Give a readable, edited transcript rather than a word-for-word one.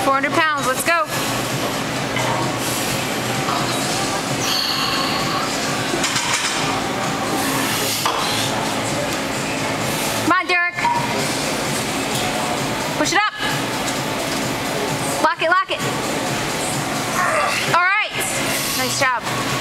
400 pounds, let's go. Come on, Derek. Push it up. Lock it, lock it. All right, nice job.